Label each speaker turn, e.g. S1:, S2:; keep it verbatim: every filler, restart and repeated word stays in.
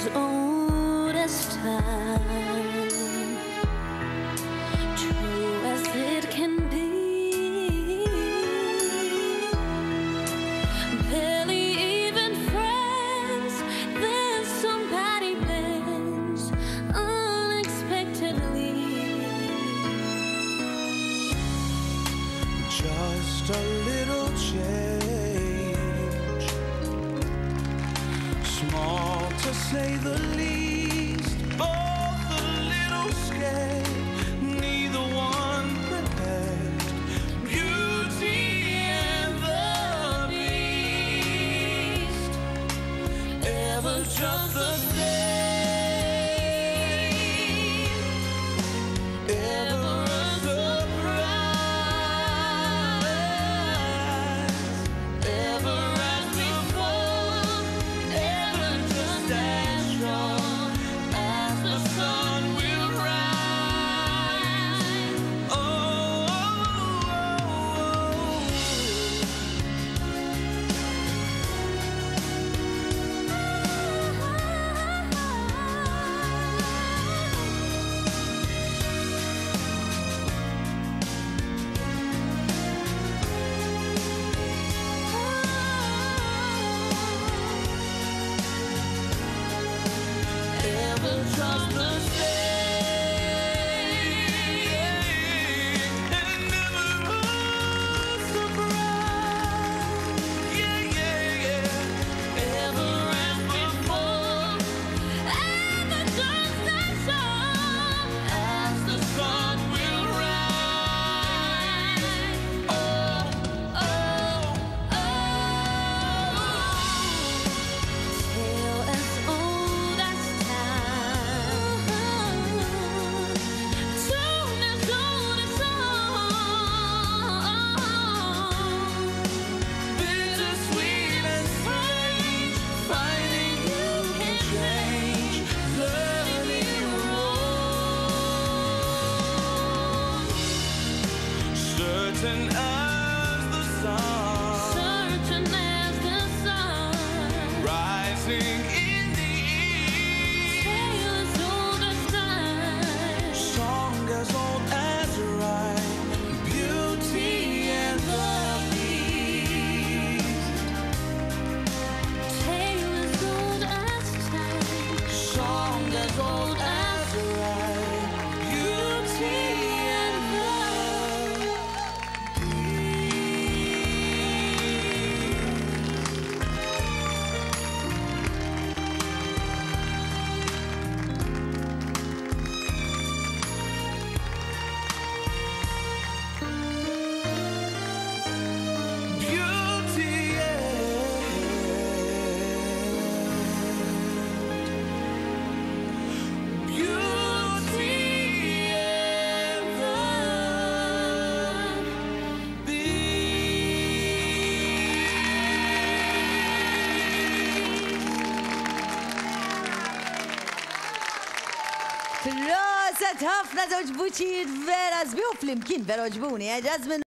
S1: as old as time, true as it can be, barely even friends, then somebody bends unexpectedly.
S2: Just a little change, small to say the least, both a little scared, neither one prepared. Beauty and the Beast, ever just the same, ever a surprise, ever as before, ever just as strong as the sun will rise. Oh, oh, ever just the same, and never a surprise. Yeah, yeah, yeah. Ever as before, ever just as strong as the sun will rise. Oh, oh, oh.
S1: Tale as old as time, tune as old as song,
S2: Bittersweet and strange, finding you can change, learning wrong. Certain as the sun,
S1: certain as the sun.
S2: rising in the east,
S1: Tale as old as time,
S2: song as old as rhyme, beauty and the beast,
S1: tale as old as time,
S2: song as old as rhyme, beauty and the beast. Beauty and beauty and the beast.
S3: Proset ħafna żewġ buċijiet vera żbieħu flimkien vera ġbuni, eh, Jasmine